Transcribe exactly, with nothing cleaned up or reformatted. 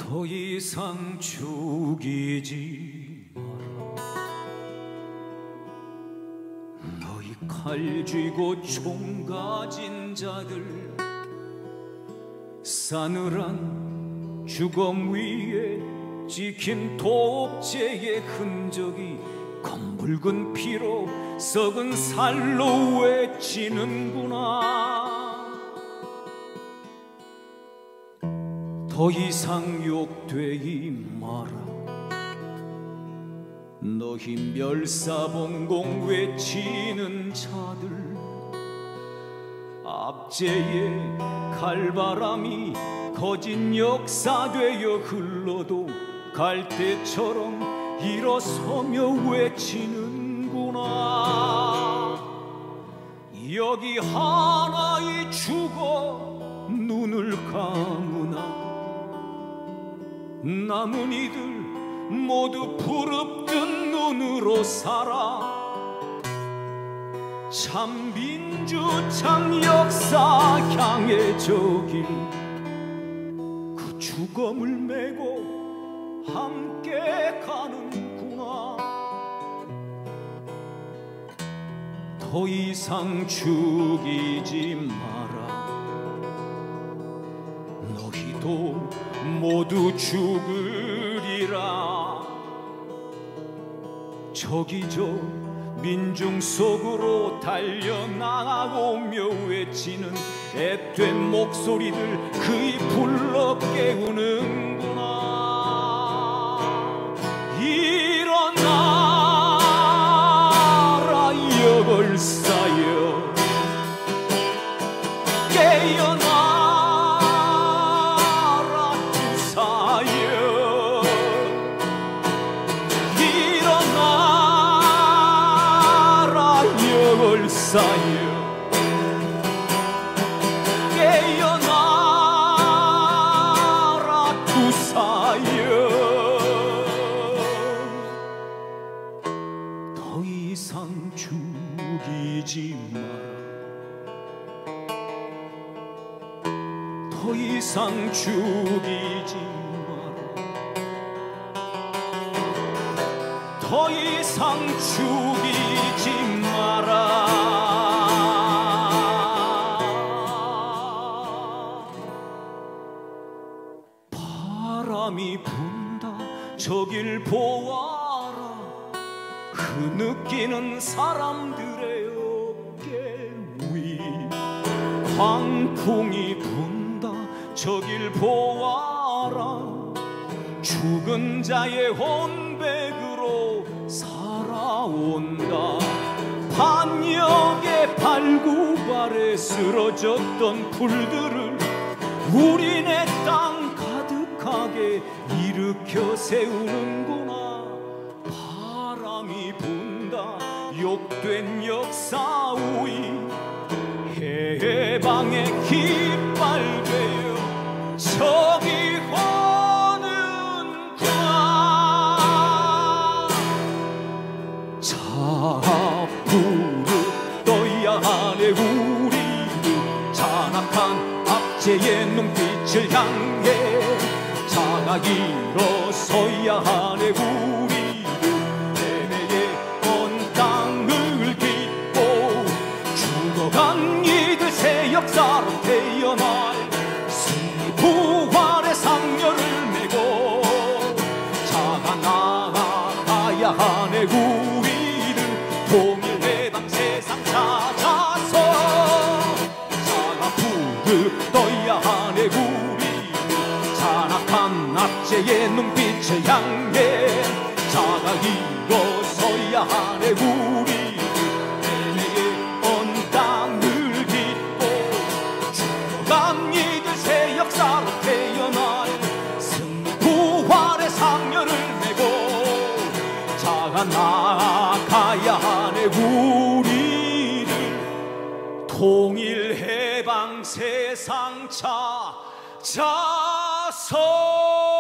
더 이상 죽이지 마라. 너희 칼 쥐고 총 가진 자들, 싸늘한 주검 위에 찍힌 독재의 흔적이 검붉은 피로 썩은 살로 외치는구나. 더 이상 욕되이 마라. 너희 멸사봉공 외치는 자들, 압제의 칼바람이 거짓 역사되어 흘러도 갈대처럼 일어서며 외치는구나. 여기 하나이 죽어 눈을 감으나 남은 이들 모두 부릅뜬 눈으로 살아. 참 민주 참 역사 향해 저길 그 주검을 메고 함께 가는구나. 더 이상 죽이지 마라. 너희도 모두 죽으리라. 저기 저 민중 속으로 달려나가오며 외치는 앳된 목소리들 그이 불러 깨우는구나. 일어나라 역을 쌓여 깨어나라 투사여. 일어나라 역을 쌓여 깨어나라 투사여. 더 이상 죽이지 마라. 더 이상 죽이지 마라. 더 이상 죽이지 마라. 바람이 분다 저길 보아라. 흐느끼는 사람들의 어깨 위 광풍이 분다 저길 보아라. 죽은 자의 혼백으로 살아온다. 반역의 발구발에 쓰러졌던 풀들을 우리 내 땅 가득하게 일으켜 세우는구나. 바람이 분다 욕된 역사 우이 해방의 깃발 되어 저기 오는구나. 자부르 떠야 하네 우리는 잔악한 압제의 눈빛을 향해. 자가 일어서야 하네 우리는 패배의 먼 땅을 깃고 죽어간 이들 새 역사로 태어날 승리 부활의 상여를 메고. 자가 나아가야 하네 우리는 통일해방 세상 찾아서. 자가 부르 떠야 하네 우리는 잔악한 압제의 눈빛을 향해. 자가 일어서야 하네 우리는 패배의 먼 땅을 깃고 죽어간 이들 새 역사로 태어날 승리 부활의 상여를 메고. 자가 나아가야 하네 우리를 통일 해방 세상 찾아서.